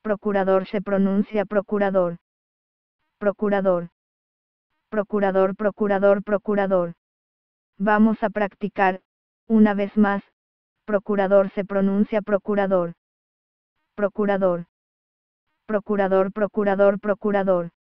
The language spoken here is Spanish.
Procurador se pronuncia procurador. Procurador. Procurador, procurador, procurador. Vamos a practicar, una vez más. Procurador se pronuncia procurador. Procurador. Procurador, procurador, procurador.